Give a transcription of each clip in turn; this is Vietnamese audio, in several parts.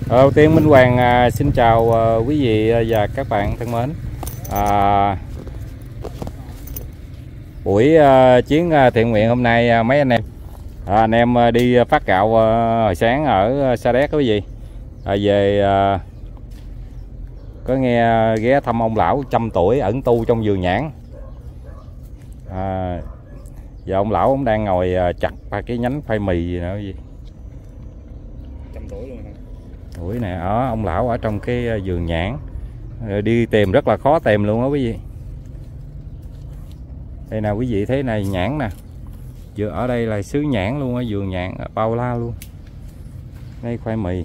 Đầu tiên Minh Hoàng xin chào quý vị và các bạn thân mến. Buổi chuyến thiện nguyện hôm nay mấy anh em đi phát gạo hồi sáng ở Sa Đéc quý vị. Về có nghe ghé thăm ông lão 100 tuổi ẩn tu trong vườn nhãn. Giờ ông lão cũng đang ngồi chặt cái nhánh khoai mì gì nữa gì. 100 tuổi luôn hả? Tuổi nè, ông lão ở trong cái vườn nhãn. Đi tìm rất là khó tìm luôn đó quý vị. Đây nè quý vị thấy này, nhãn nè. Vừa ở đây là xứ nhãn luôn, ở vườn nhãn bao la luôn. Đây khoai mì.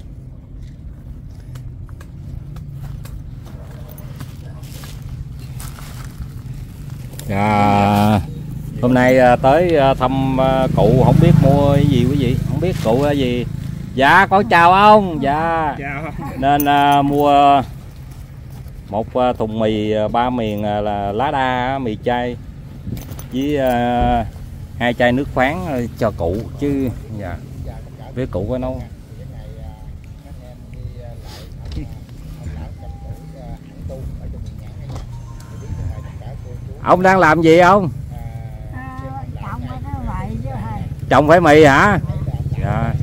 Hôm nay tới thăm cụ, không biết mua cái gì quý vị, không biết cụ là gì. Dạ con chào ông. Dạ chào. Nên mua một thùng mì 3 miền là lá đa mì chay với 2 chai nước khoáng cho cụ chứ. Dạ với cụ có nấu. Ông đang làm gì ông? Trồng phải mì hả? Dạ.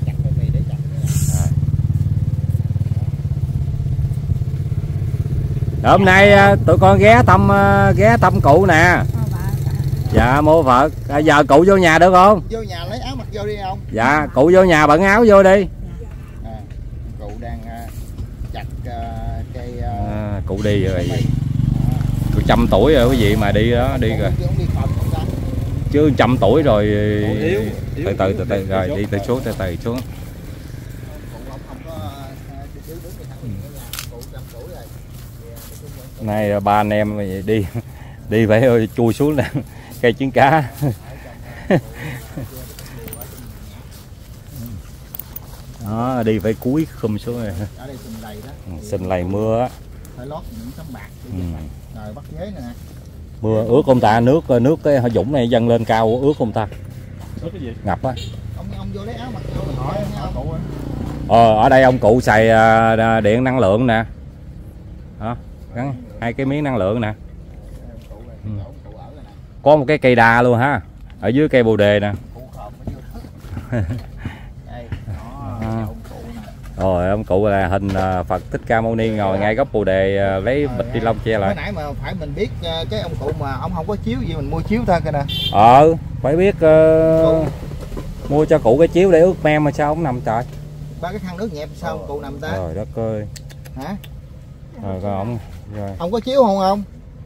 Hôm nay tụi con ghé thăm cụ nè. Dạ mô Phật. Giờ cụ vô nhà được không? Vô nhà lấy áo mặc vô đi không? Dạ cụ vô nhà bận áo vô đi. Cụ đang chặt cây. Cụ đi rồi. 100 tuổi rồi quý vị mà đi đó, đi rồi. Chứ 100 tuổi rồi. Từ từ rồi đi từ xuống từ từ xuống. Nay ba anh em đi phải chui xuống nè cây trứng cá. Đó, đi phải cúi khum xuống rồi. Sình lầy mưa á. Phải lót những tấm bạc rồi bắt ghế nè. Mưa ướt ông ta, nước cái dũng này dâng lên cao ướt ông ta. Ướt cái gì? Ngập á. Ông vô lấy áo mặc vô mình hỏi cụ. Ở đây ông cụ xài điện năng lượng nè. Đó, gắn 2 cái miếng năng lượng nè. Có một cái cây đa luôn ha, ở dưới cây bồ đề nè. Rồi ông cụ là hình Phật Thích Ca Mâu Ni ngồi ngay gốc bồ đề, lấy bịch ni lông che lại. Hồi nãy mà phải mình biết cái ông cụ mà ông không có chiếu gì mình mua chiếu thôi kìa nè. Phải biết mua cho cụ cái chiếu để ướt mem mà sao ông nằm trời. Ba cái khăn nước nhẹp sao ông cụ nằm ta? Trời đất ơi. Hả? Rồi coi ổng rồi. Ông có chiếu không?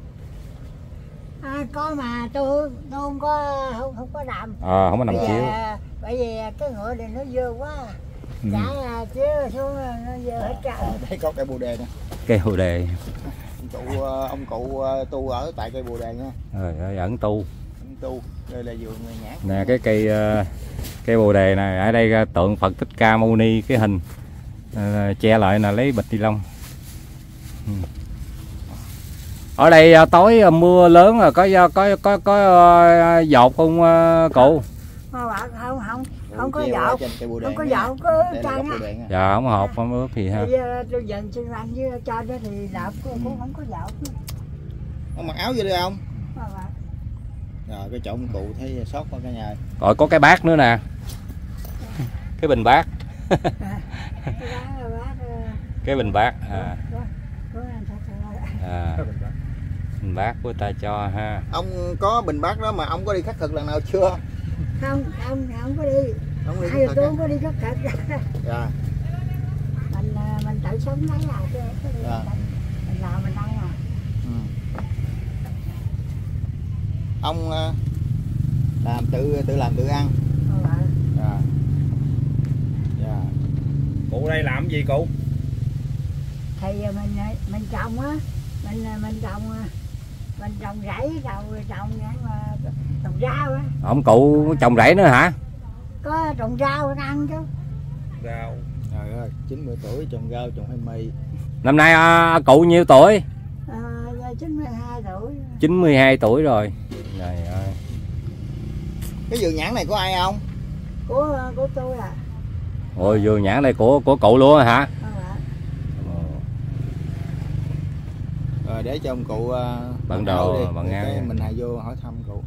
Có mà tôi không có nằm. Không có nằm chiếu. Bởi vì cái ngựa này nó dơ quá. Chả chiếu xuống nó dơ hết trơn. Thấy có cây bồ đề nè. Cây bồ đề. Ông cụ tu ở tại cây bồ đề nha. Rồi ẩn tu. Tu. Đây là vườn nhãn. Nè cái cây bồ đề này, ở đây tượng Phật Thích Ca Mâu Ni cái hình che lại là lấy bịch ni lông. Ở đây tối mưa lớn rồi có dột không cụ? Không có dột. Không có dột có trăng á. Dạ không hột không ướt thì ha. Tôi dần sinh hoạt với cho đó thì đạp cũng không có dột. Ông mặc áo vô đi không? Rồi cái chỗ ông cụ thấy sót qua cả nhà. Rồi có cái bát nữa nè. Cái bình bát. Cái bình bát. Bình bát của ta cho ha. Ông có bình bát đó mà ông có đi khắc thực lần nào chưa? Không có đi. Không đi khắc thực. Tôi không có đi khắc thực. Dạ. Mình tự sống lấy là chứ. Dạ. Mình làm mình ăn à. Ông làm tự làm tự ăn. Dạ. Dạ. Cụ đây làm gì cụ? Thì mình trồng á, mình trồng rẫy, trồng rau á. Ông cụ trồng rẫy nữa hả? Có trồng rau ăn chứ. Rau. Trời ơi, 90 tuổi trồng rau, trồng khoai mì. Năm nay cụ nhiêu tuổi? 92 tuổi. 92 tuổi rồi. Trời ơi. Cái vườn nhãn này của ai không? Của tôi à. Ôi vườn nhãn này của cụ luôn hả? Rồi để cho ông cụ bận đồ bận áo. Mình hãy vô hỏi thăm cụ.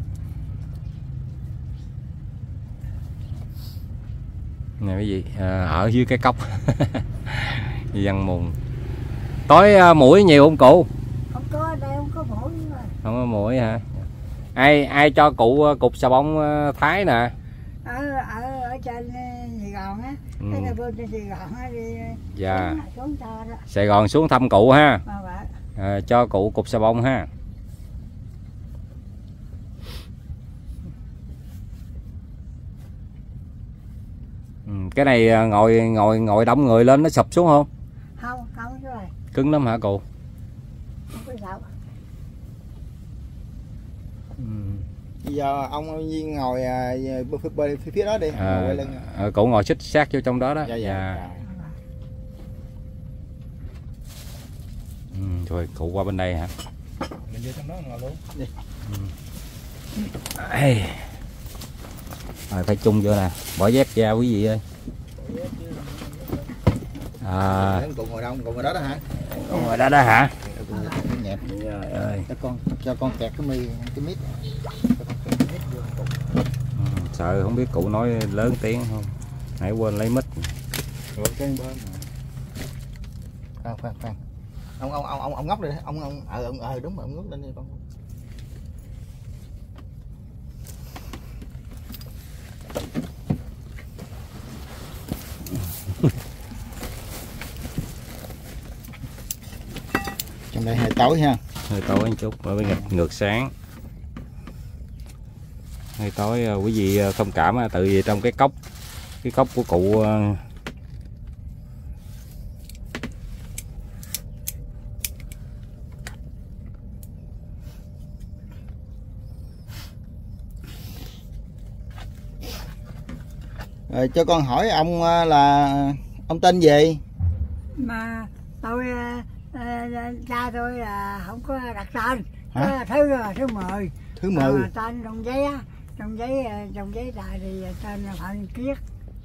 Nè quý vị, ở dưới cái cốc văn mùng. Tối muỗi nhiều không cụ? Không có, đây không có muỗi mà. Không có muỗi hả? Ai cho cụ cục xà bông Thái nè? Ở trên Sài Gòn á, cái này bên trên Sài Gòn á đi. Dạ. Xuống cho đó. Sài Gòn xuống thăm cụ ha. Vậy. Cho cụ cục xà bông ha. Cái này ngồi đông người lên nó sụp xuống không? Không rồi. Cứng lắm hả cụ? Không có sao. Bây giờ ông Nhiên ngồi phía đó đi, ngồi lưng. Cụ ngồi xích sát vô trong đó đó. Dạ. Rồi cụ qua bên đây hả? Mình vô trong đó ngồi luôn. Đi. Rồi phải chung vô nè, bỏ dép ra quý vị ơi. Cụ ngồi đâu? Cụ ngồi đó đó hả? Cụ ngồi đó đó hả? Nhẹp. Cho con kẹt cái mic. Sợ không biết cụ nói lớn tiếng không. Nãy quên lấy mic. Rồi cái bên. Khoan. Ông ngóc đi, ông đúng rồi, ông ngóc lên đi con. Trong đây hơi tối ha. Hơi tối một chút, ở bên ngược sáng. Hơi tối quý vị thông cảm, tự vì trong cái cốc của cụ Rồi cho con hỏi ông là ông tên gì? Mà tôi cha tôi là không có đặt tên. Hả? Thứ 10. Thứ 10. Tên trong giấy á, trong giấy đại thì tên là Phạm Văn Kiết.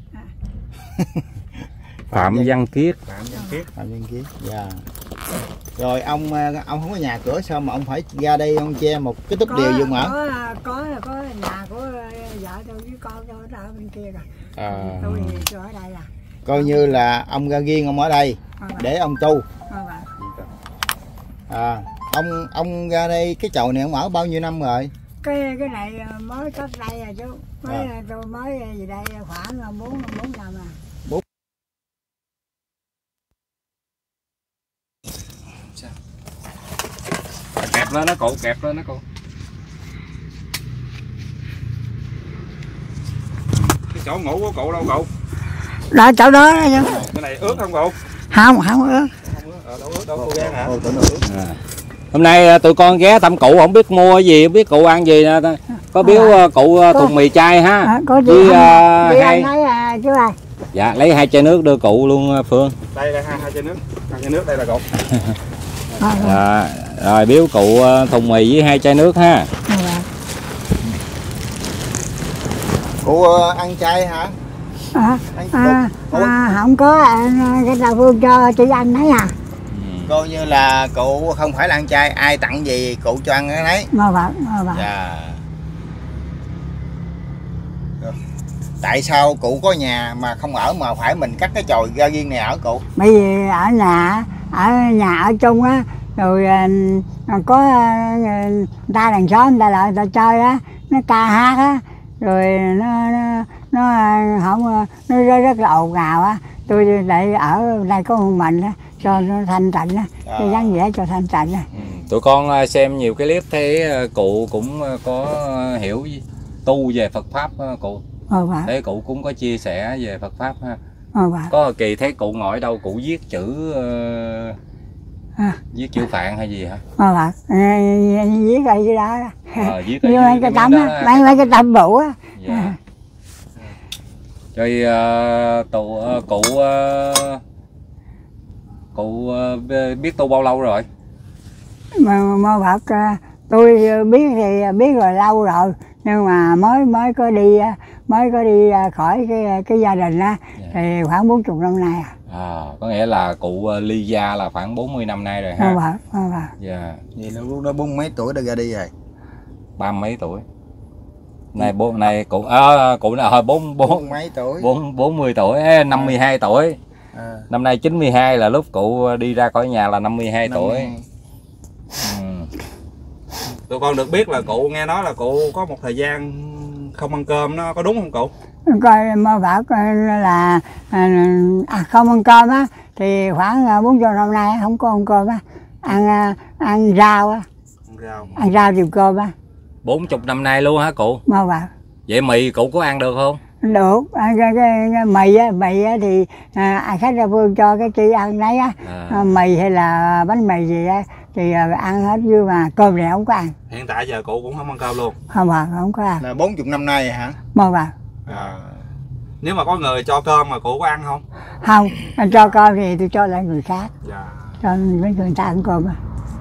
Phạm Văn Kiết. Phạm Văn Kiết. Dạ. Rồi ông không có nhà cửa sao mà ông phải ra đây ông che một cái túp điều dùng hả? Có nhà của vợ tôi với con tôi ở bên kia rồi. Tôi ở đây là. Coi như là ông ra riêng ông ở đây để ông tu. Ông ra đây cái chòi này ông ở bao nhiêu năm rồi? Cái này mới có đây rồi chú. Tôi mới về đây khoảng 4 năm à. Kẹp lên nó cụ, kẹp lên nó cụ. Cái chỗ ngủ của cụ đâu cụ? Đó chỗ đó đó chứ. Cái này ướt không cụ? Không ướt. Đâu ghé hả? Hôm nay tụi con ghé thăm cụ, không biết mua gì, không biết cụ ăn gì nè. Có biếu cụ thùng mì chay ha. Có gì hai chú ơi. Dạ lấy 2 chai nước đưa cụ luôn Phương. Đây là hai chai nước. 2 chai nước đây là cụ. Dạ, rồi biếu cụ thùng mì với 2 chai nước ha. Cụ ăn chay hả? Không có, cái là Phương cho chị anh đấy à. Coi như là cụ không phải là ăn chay, ai tặng gì cụ cho ăn cái đấy. Mà vậy. Dạ. Tại sao cụ có nhà mà không ở mà phải mình cắt cái chòi ra riêng này ở cụ? Bởi vì ở nhà ở chung á, rồi có người ta đằng xóm người ta lại người ta chơi á, nó ca hát á, rồi nó không nó rất là ồn ào á. Tôi lại ở đây có một mình á, cho nó thanh tịnh á, cho vắng vẻ cho thanh tịnh á. Tụi con xem nhiều cái clip thấy cụ cũng có hiểu tu về Phật pháp cụ. Thế cụ cũng có chia sẻ về Phật pháp ha. Có kỳ thấy cụ ngồi đâu cụ viết chữ viết chữ Phạn hay gì hả? Viết ở dưới đó đó. Viết ở mấy cái tấm á, mấy cái tấm bụ á. Dạ. Rồi cụ biết tu bao lâu rồi? Mô Phật tôi biết thì biết rồi lâu rồi, nhưng mà mới có đi khỏi cái gia đình á, thì khoảng 40 năm nay à. Có nghĩa là cụ ly gia là khoảng 40 năm nay rồi ha. Dạ. Vậy là lúc đó 40 mấy tuổi đã ra đi rồi. 30 mấy tuổi. Này này cụ cụ là hồi 40 mấy tuổi. 40 tuổi, 52 tuổi. Năm nay 92 là lúc cụ đi ra khỏi nhà là 52 tuổi. Tụi con được biết là cụ nghe nói là cụ có một thời gian không ăn cơm, nó có đúng không cụ? Coi mà bảo là không ăn cơm á thì khoảng 40 năm nay không có ăn cơm á, ăn rau á, ăn rau chiều cơm á. 40 năm nay luôn hả cụ? Mà bảo vậy mì cụ có ăn được không? Được, cái mì á thì khách ra phương cho cái chi ăn nấy á, mì hay là bánh mì gì á thì ăn hết, nhưng mà cơm này không có ăn. Hiện tại giờ cụ cũng không ăn cơm luôn? Không có ăn. Là 40 năm nay hả? Mà bảo. Nếu mà có người cho cơm mà cụ có ăn không? Không, cho cơm thì tôi cho lại người khác. Dạ. Cho mấy người ta ăn cơm á.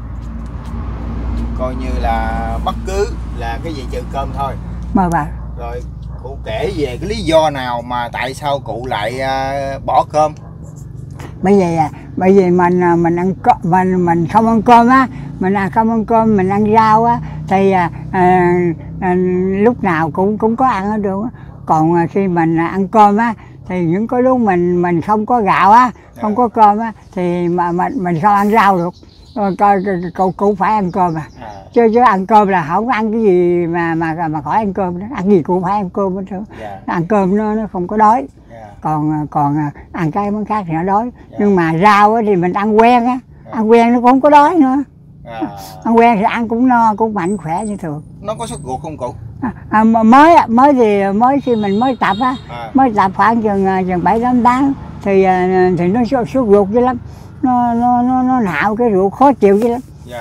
Coi như là bất cứ là cái gì trừ cơm thôi. Mà bảo. Rồi cụ kể về cái lý do nào mà tại sao cụ lại bỏ cơm? Bởi vì mình ăn mình không ăn cơm á, không ăn cơm, mình ăn rau á thì lúc nào cũng có ăn ở được. Còn khi mình ăn cơm á thì những cái lúc mình không có gạo á, không có cơm á thì mà mình không ăn rau được. Coi cụ phải ăn cơm chứ ăn cơm là không ăn cái gì mà khỏi ăn cơm đó. Ăn gì cũng phải ăn cơm hết trơn. Ăn cơm nó không có đói. Còn ăn cái món khác thì nó đói. Nhưng mà rau á thì mình ăn quen á, ăn quen nó cũng không có đói nữa. Ăn quen thì ăn cũng no, cũng mạnh khỏe như thường. Nó có sốt ruột không cụ? Mới khi mình mới tập á, mới tập khoảng chừng 7-8 tháng thì nó sốt ruột dữ lắm. Nó nạo cái ruột khó chịu dữ lắm.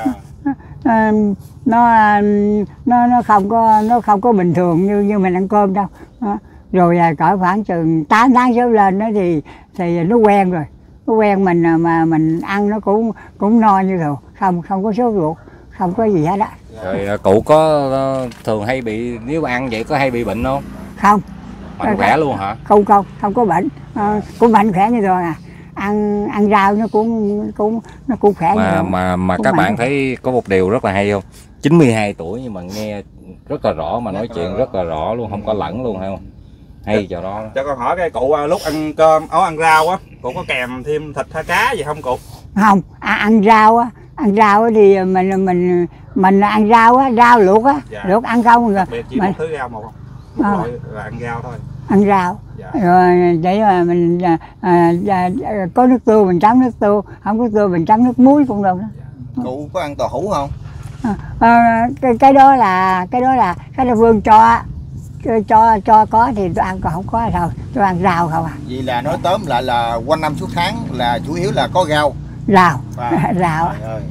Nó không có bình thường như mình ăn cơm đâu. Rồi cỡ khoảng chừng 8 tháng trở lên đó thì nó quen rồi. Nó quen mình mà mình ăn nó cũng no như thường, không có sốt ruột, không có gì hết á. Rồi cụ có thường hay bị, nếu ăn vậy có hay bị bệnh không? Không. Mạnh khỏe luôn hả? Không có bệnh. Cũng mạnh khỏe như thường ăn rau nó cũng khỏe như thường. Mà các bạn thấy có một điều rất là hay không? 92 tuổi nhưng mà nghe rất là rõ, mà nói chuyện rất là rõ luôn, không có lẫn luôn, hay không? Hay cho đó. Cho con hỏi cái cụ lúc ăn cơm, ăn rau á, cụ có kèm thêm thịt hay cá gì không cụ? Không, ăn rau á thì mình ăn rau á, rau luộc á, luộc ăn không rồi. Biệt chỉ một thứ rau một không? Một loại là ăn rau thôi. Ăn rau. Rồi để mà mình có nước tương mình chấm nước tương, không có tương mình chấm nước muối cũng được đó. Cụ có ăn tàu hũ không? Cái đó là cái Vương cho có thì tôi ăn, còn không có thôi tôi ăn rau không à. Vậy là nói tóm lại là quanh năm suốt tháng là chủ yếu là có rau. Rau.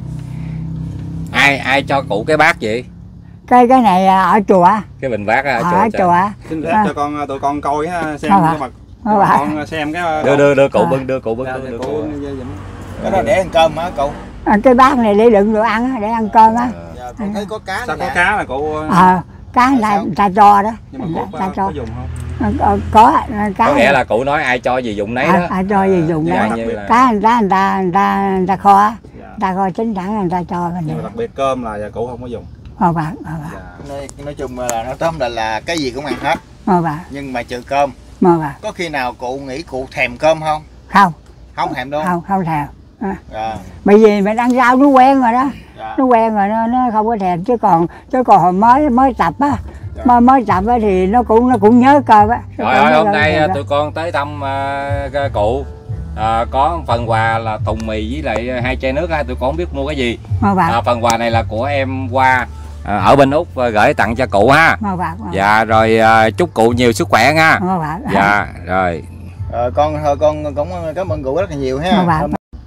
Ai cho cụ cái bát vậy? Cái này ở chùa. Cái bình bát ở chùa. Xin phép cho tụi con coi xem cái mặt. Con xem cái đưa cụ bưng, đưa cụ. Cái đó để ăn cơm hả cụ? Cái bát này để đựng đồ ăn á, để ăn cơm á. Con thấy có cá. Sao có cá là cụ? Cá người ta cho đó. Nhưng mà cụ có dùng không? Có nghĩa là cụ nói ai cho gì dùng nấy đó. Ai cho gì dùng nấy. Cá người ta kho, người ta kho chín sẵn người ta cho mình. Nhưng mà đặc biệt cơm là cụ không có dùng. Nói chung là nó tóm là cái gì cũng ăn hết. Nhưng mà trừ cơm. Có khi nào cụ nghĩ cụ thèm cơm không? Không thèm đâu. Không thèm. Bởi vì mình ăn rau nó quen rồi đó. Nó quen rồi nó không có thèm, chứ còn hồi mới tập á. Mới tập á thì nó cũng nhớ cơm á. Rồi hôm nay tụi con tới thăm cụ, có phần quà là thùng mì với lại 2 chai nước, tụi con không biết mua cái gì. Phần quà này là của em Hoa ở bên Úc gửi tặng cho cụ ha. Dạ rồi, chúc cụ nhiều sức khỏe nha. Dạ rồi. Con cũng cảm ơn cụ rất là nhiều ha.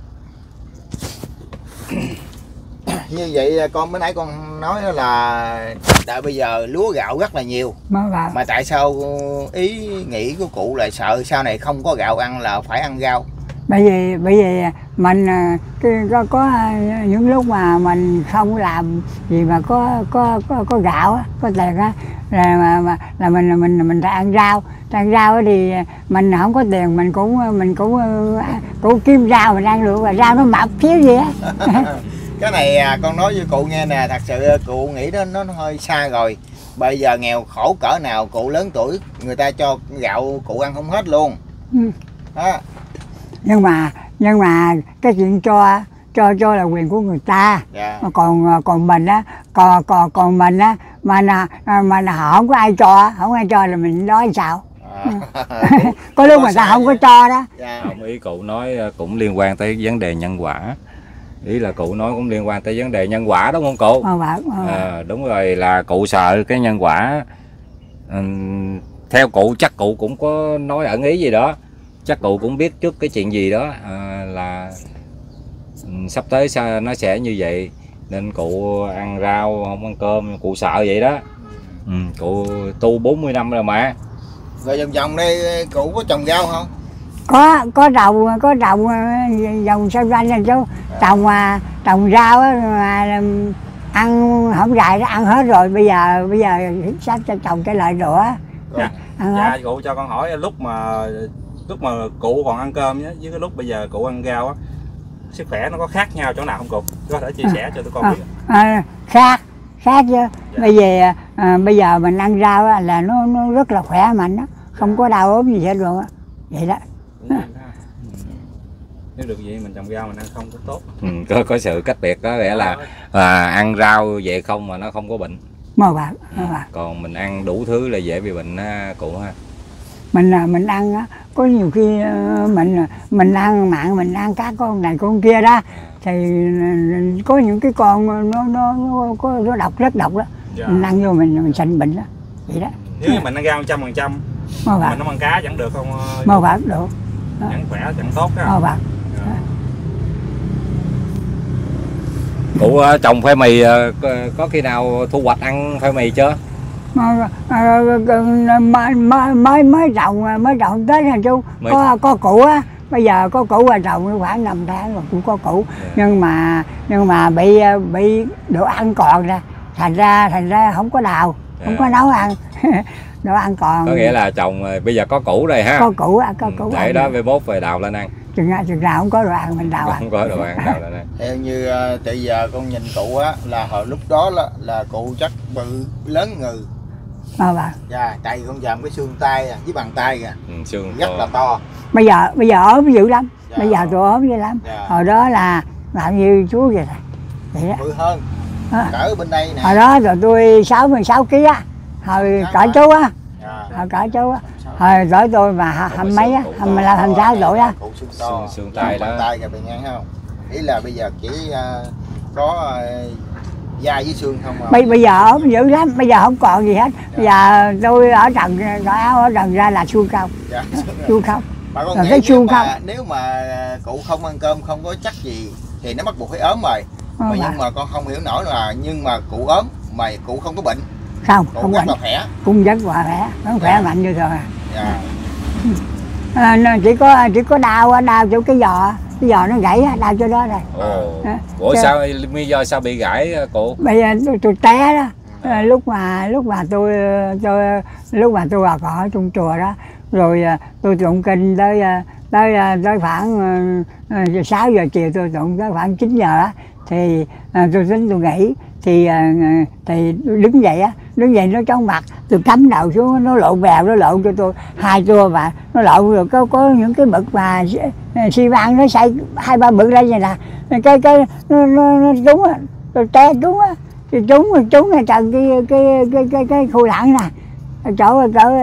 Như vậy con mới nãy con nói đó là tại bây giờ lúa gạo rất là nhiều, mà tại sao ý nghĩ của cụ là sợ sau này không có gạo ăn là phải ăn rau, bởi vì mình có những lúc mà mình không làm gì mà có gạo á, có tiền á, là mình ra ăn rau. Ăn rau thì mình không có tiền, mình cũng kiếm rau mình ăn được, và rau nó mập thiếu gì á. Cái này con nói với cụ nghe nè, thật sự cụ nghĩ đó nó hơi xa rồi. Bây giờ nghèo khổ cỡ nào cụ lớn tuổi người ta cho gạo cụ ăn không hết luôn. Đó. Nhưng mà cái chuyện cho là quyền của người ta. Yeah. Còn mình á, còn mình á mà họ không có ai cho là mình nói sao. Có lúc người ta không có cho đó. Yeah. Không, ý cụ nói cũng liên quan tới vấn đề nhân quả. Ý là cụ nói cũng liên quan tới vấn đề nhân quả đúng không cụ? Đúng rồi, là cụ sợ cái nhân quả. Theo cụ chắc cụ cũng có nói ẩn ý gì đó, chắc cụ cũng biết trước cái chuyện gì đó là sắp tới nó sẽ như vậy, nên cụ ăn rau không ăn cơm, cụ sợ vậy đó. Cụ tu 40 năm rồi mà. Rồi vòng đây cụ có trồng rau không? Có trồng sao ranh này chú, trồng rau mà ăn không rải đó, ăn hết rồi, bây giờ sắp cho trồng cái loại nữa. Dạ, cụ cho con hỏi lúc mà cụ còn ăn cơm với cái lúc bây giờ cụ ăn rau á, sức khỏe nó có khác nhau chỗ nào không cụ? Có thể chia sẻ cho tụi con biết. Khác chứ. Dạ. Bây giờ mình ăn rau á, là nó rất là khỏe mạnh đó, không có đau ốm gì hết luôn á, vậy đó. Nếu được vậy mình trồng rau mình ăn không có tốt. Có sự cách biệt đó, nghĩa là ăn rau vậy không mà nó không có bệnh. Còn mình ăn đủ thứ là dễ bị bệnh cụ ha. Mình ăn á, có nhiều khi mình ăn mặn, mình ăn cá con này con kia đó, thì có những cái con nó độc, rất độc đó. Dạ. Mình ăn vô mình sanh bệnh đó, vậy đó. Nếu như mình ăn rau 100%, mình không ăn cá vẫn được không? Được. Vẫn khỏe, vẫn tốt đó. Cụ trồng khoai mì có khi nào thu hoạch ăn khoai mì chưa? Mới trồng tới nè chú, có củ á, bây giờ có củ và trồng khoảng 5 tháng rồi cũng có củ. Yeah. Nhưng mà bị đồ ăn còn ra, thành ra không có đào, không có nấu ăn. Đồ ăn còn. Có nghĩa là trồng bây giờ có củ rồi ha. Có củ để đó về mốt về đào lên ăn. Chừng nào không có đồ ăn mình đào. Không có đồ ăn đào lên ăn. Theo như từ giờ con nhìn cụ á, là hồi lúc đó là cụ chắc bự lớn ngừ. Dạ, tại vì con dòm cái xương tay với bàn tay kìa, xương rất là to. Bây giờ ốm dữ lắm. Dạ. Bây giờ tôi ốm dữ lắm. Dạ. Hồi đó là làm như chú vậy đó. Bự hơn. Cỡ bên đây nè. Hồi đó rồi tôi 66 kg á. Hồi cỡ chú á. Hồi cỡ chú á. Hồi cỡ tôi mà 20 mấy á, 25 26 tuổi á. Xương tay đó. Tay kìa bạn nghe không? Ý là bây giờ chỉ có da với xương không à. Bây giờ ốm dữ lắm, bây giờ không còn gì hết. Bây giờ tôi ở trần, cởi áo ở trần ra là xương không. Dạ. Xương không. Bà con nghĩ nếu mà cụ không ăn cơm không có chắc gì thì nó bắt buộc phải ốm rồi. Nhưng mà con không hiểu nổi là nhưng mà cụ ốm mà cụ không có bệnh. Không rất là khỏe. Cũng rất là khỏe, nó khỏe mạnh như thôi. Dạ. Chỉ có đau chỗ cái giò nó gãy, đau chỗ đó rồi. Ủa sao lý do sao bị gãy cụ? Bây giờ tôi té đó. Lúc mà tôi còn ở trong chùa đó, rồi tôi tụng kinh tới khoảng 6 giờ chiều, tôi tụng tới khoảng 9 giờ á, thì tôi tính tôi nghỉ, thì đứng dậy nó trong mặt, tôi cắm đầu xuống, nó lộn bèo, nó lộn cho tôi 2 tua, và nó lộn rồi có những cái bực mà xi măng nó xây 2-3 bực lên vậy nè, cái nó trúng á, tôi té trúng á, thì trúng ngay trần cái khu lẳng nè, chỗ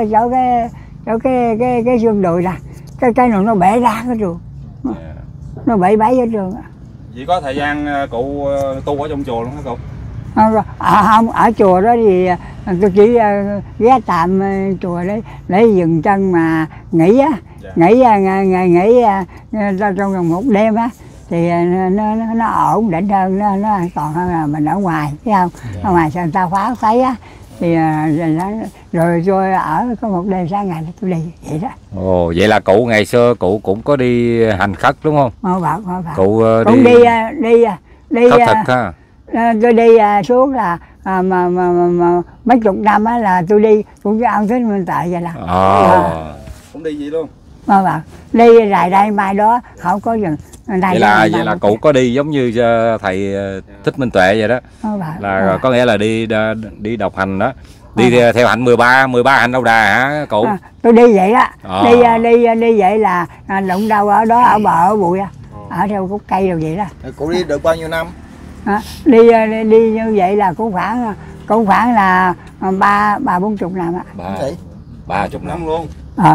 cái xương đùi nè, cái này nó bể ra hết trường, nó bể hết trường. Chỉ có thời gian cụ tu ở trong chùa luôn hả cụ? Không, ở chùa đó thì tôi chỉ ghé tạm chùa đấy để dừng chân mà nghỉ á. Dạ. nghỉ trong vòng 1 đêm á, thì nó ổn định hơn, nó an toàn hơn là mình ở ngoài, thấy không? Dạ. Ở ngoài sao người ta phá phấy á, thì rồi tôi ở có một đêm 6 ngày tôi đi vậy đó. Ồ, vậy là cụ ngày xưa cụ cũng có đi hành khất đúng không? Bảo Cụ cũng đi khất thực ha. tôi đi xuống là mà mấy chục năm á là tôi đi cũng cho ông Thích Minh Tuệ vậy là Cũng đi vậy luôn. bảo đi rày đây mai đó không có dừng. Vậy là cụ có đi giống như thầy Thích Minh Tuệ vậy đó. Là có nghĩa là đi độc hành đó. Đi theo hạnh 13 hạnh Lâu Đà hả cụ? Tôi đi vậy đó. Đi vậy là đụng đâu ở đó ở bờ ở bụi ở theo gốc cây rồi vậy đó. Cụ đi được bao nhiêu năm? Đi như vậy là cũng khoảng là 30-40 năm ạ. 30 năm luôn.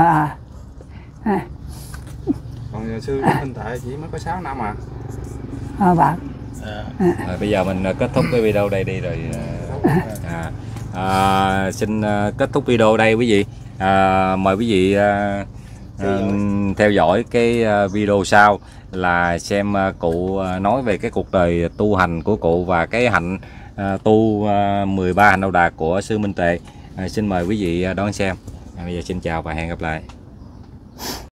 Còn sư Minh Tuệ chỉ mới có 6 năm à. Rồi, bây giờ mình kết thúc cái video đây đi rồi. Xin kết thúc video đây quý vị. Mời quý vị theo dõi cái video sau là xem cụ nói về cái cuộc đời tu hành của cụ và cái hạnh tu 13 hạnh Lâu Đà của sư Minh Tuệ. Xin mời quý vị đón xem. Bây giờ xin chào và hẹn gặp lại.